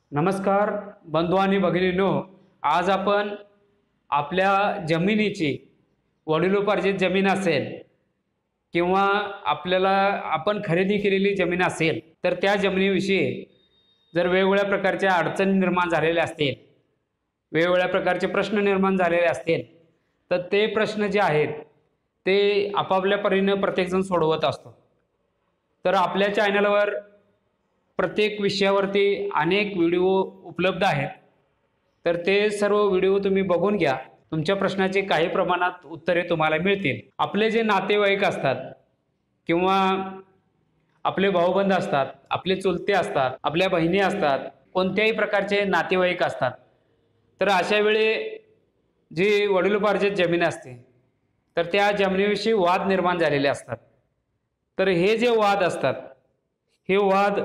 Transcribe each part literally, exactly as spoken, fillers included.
नमस्कार बंधू आणि भगिनींनो, आज आपण आपल्या जमिनीची वडिलोपार्जित जमीन असेल किंवा आपल्याला आपण खरेदी केलेली जमीन असेल तर त्या जमिनीविषयी जर वेगवेगळ्या प्रकारच्या अडचणी निर्माण झालेल्या असतील, वेगवेगळ्या प्रकारचे प्रश्न निर्माण झालेले असतील तर ते प्रश्न जे आहेत ते आपापल्या परीने प्रत्येकजण सोडवत असतो। तर आपल्या चॅनलवर प्रत्येक विषयावरती अनेक व्हिडिओ उपलब्ध आहेत, तर ते सर्व व्हिडिओ तुम्ही बघून घ्या। तुमच्या प्रश्नाचे काही प्रमाणात उत्तरे तुम्हाला मिळतील। आपले जे नातेवाईक असतात किंवा आपले भाऊबंद असतात, आपले चुलते असतात, आपल्या बहिणी असतात, कोणत्याही प्रकारचे नातेवाईक असतात, तर अशा वेळी जी वडिलोपार्जित जमीन असते तर त्या जमिनीविषयी वाद निर्माण झालेले असतात। तर हे जे वाद असतात हे वाद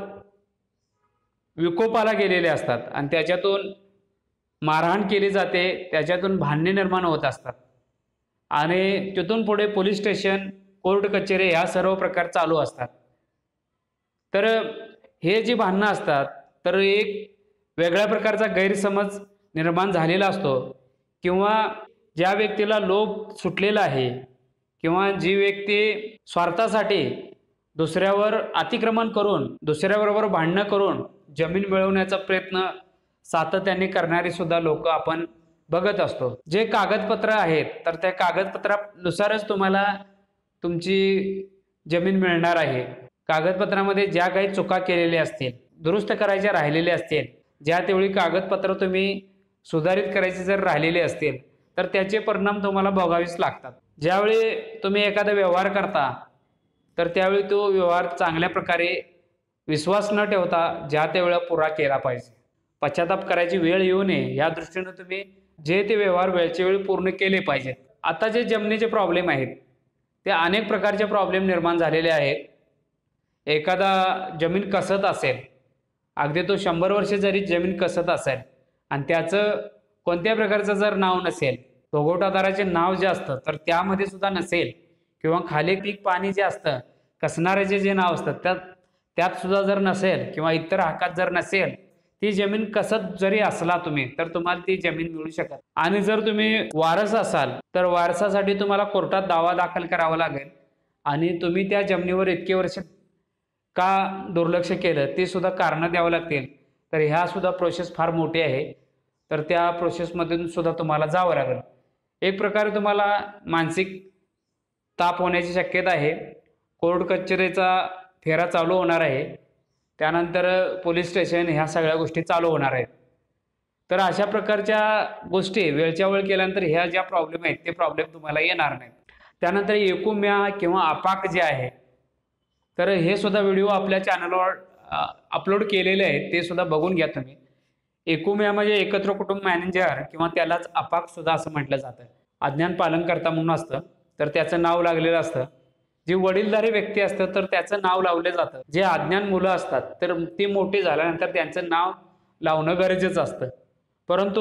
विकोपाला गेलेले असतात आणि त्याच्यातून मारहाण केली जाते, त्याच्यातून भांडणे निर्माण होत असतात आणि तिथून पुढे पोलीस स्टेशन, कोर्ट कचेरी ह्या सर्व प्रकार चालू असतात। तर हे जी भांडणं असतात तर एक वेगळ्या प्रकारचा गैरसमज निर्माण झालेला असतो किंवा ज्या व्यक्तीला लोभ सुटलेला आहे किंवा जी व्यक्ती स्वार्थासाठी दुसऱ्यावर अतिक्रमण करून दुसऱ्याबरोबर भांडणं करून जमीन मिळवण्याचा प्रयत्न सातत्याने करणारे सुद्धा लोक आपण बघत असतो। जे कागदपत्र आहेत तर त्या कागदपत्रानुसारच तुम्हाला तुमची जमीन मिळणार आहे। कागदपत्रामध्ये ज्या काही चुका केलेल्या असतील, दुरुस्त करायच्या राहिलेल्या असतील, ज्या तेवढी कागदपत्र तुम्ही सुधारित करायचे जर राहिलेले असतील तर त्याचे परिणाम तुम्हाला भोगावेच लागतात। ज्यावेळी तुम्ही एखादा व्यवहार करता तर त्यावेळी तो व्यवहार चांगल्या प्रकारे विश्वास न ठेवता ज्या त्या वेळेला पुरा केला पाहिजे। पश्चाताप करायची वेळ येऊ नये या दृष्टीने तुम्ही जे ते व्यवहार वेळच्या वेळी पूर्ण केले पाहिजेत। आता जे जमिनीचे प्रॉब्लेम आहेत ते अनेक प्रकारचे प्रॉब्लेम निर्माण झालेले आहेत। एखादा जमीन कसत असेल, अगदी तो शंभर वर्ष जरी जमीन कसत असेल आणि त्याचं कोणत्या प्रकारचं जर नाव नसेल, भोगवटादाराचे नाव जे असतं तर त्यामध्ये सुद्धा नसेल किंवा खाली पीक पाणी जे असतं कसणाऱ्याचे जे नाव असतं त्यात त्यात सुद्धा जर नसेल किंवा इतर हक्कात जर नसेल, ती जमीन कसत जरी असला तुम्ही तर तुम्हाला ती जमीन मिळू शकत। आणि जर तुम्ही वारस असाल तर वारसासाठी तुम्हाला कोर्टात दावा दाखल करावा लागेल आणि तुम्ही त्या जमिनीवर इतके वर्ष का दुर्लक्ष केलं ते सुद्धा कारणं द्यावं लागतील। तर ह्या सुद्धा प्रोसेस फार मोठी आहे, तर त्या प्रोसेसमधून सुद्धा तुम्हाला जावं लागेल। एक प्रकारे तुम्हाला मानसिक ताप होण्याची शक्यता आहे। कोर्ट कचेरीचा फेरा चालू होणार आहे, त्यानंतर पोलीस स्टेशन ह्या सगळ्या गोष्टी चालू होणार आहेत। तर अशा प्रकारच्या गोष्टी वेळच्या वेळ केल्यानंतर ह्या ज्या प्रॉब्लेम आहेत ते प्रॉब्लेम तुम्हाला येणार नाहीत। त्यानंतर एकूम्या किंवा अपाक जे आहे तर हे सुद्धा व्हिडिओ आपल्या चॅनलवर अपलोड केलेले आहेत, ते सुद्धा बघून घ्या तुम्ही। एकूम्या म्हणजे एकत्र कुटुंब मॅनेजर किंवा त्यालाच अपाक सुद्धा असं म्हटलं जातं। अज्ञान पालनकर्ता म्हणून असतं तर त्याचं नाव लागलेलं असतं। जी वडीलधारी व्यक्ती असतं तर त्याचं नाव लावलं जातं। जे अज्ञान मुलं असतात तर ती मोठी झाल्यानंतर त्यांचं नाव लावणं गरजेचं असतं, परंतु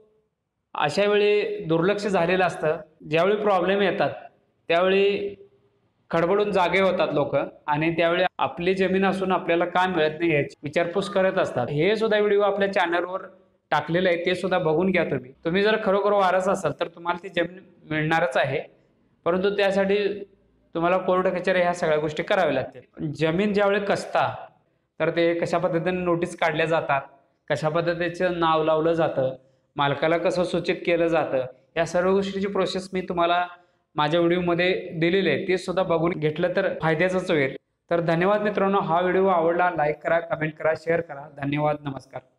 अशा वेळी दुर्लक्ष झालेलं असतं। ज्यावेळी प्रॉब्लेम येतात त्यावेळी खडबडून जागे होतात लोक आणि त्यावेळी आपली जमीन असून आपल्याला का मिळत नाही याची विचारपूस करत असतात। हे सुद्धा व्हिडिओ आपल्या चॅनलवर टाकलेलं आहे, ते सुद्धा बघून घ्या तुम्ही। तुम्ही जर खरोखर वारस असाल तर तुम्हाला ती जमीन मिळणारच आहे, परंतु त्यासाठी तुम्हाला कोर्ट कचेरी ह्या सगळ्या गोष्टी कराव्या लागतील। जमीन ज्यावेळी कसता तर ते कशा पद्धतीने नोटीस काढल्या जातात, कशा पद्धतीचं नाव लावलं जातं, मालकाला कसं सूचित केलं जातं, या सर्व गोष्टीची प्रोसेस मी तुम्हाला माझ्या व्हिडिओमध्ये दिलेली आहे, ते सुद्धा बघून घेतलं तर फायद्याचंच होईल। तर धन्यवाद मित्रांनो। हा व्हिडिओ आवडला लाईक करा, कमेंट करा, शेअर करा। धन्यवाद, नमस्कार।